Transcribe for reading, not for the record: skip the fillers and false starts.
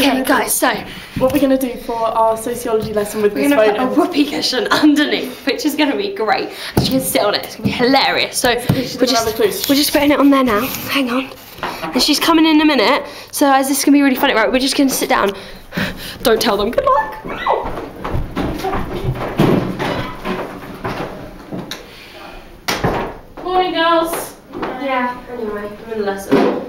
Okay, guys, so what we're going to do for our sociology lesson with we're this going to photo. put a whoopee cushion underneath, which is going to be great. And she can sit on it. It's going to be hilarious. So we're just putting it on there now. Hang on. And she's coming in a minute. So as this is going to be really funny, right? We're just going to sit down. Don't tell them. Good luck. Morning, girls. Yeah. Anyway, I'm in the lesson.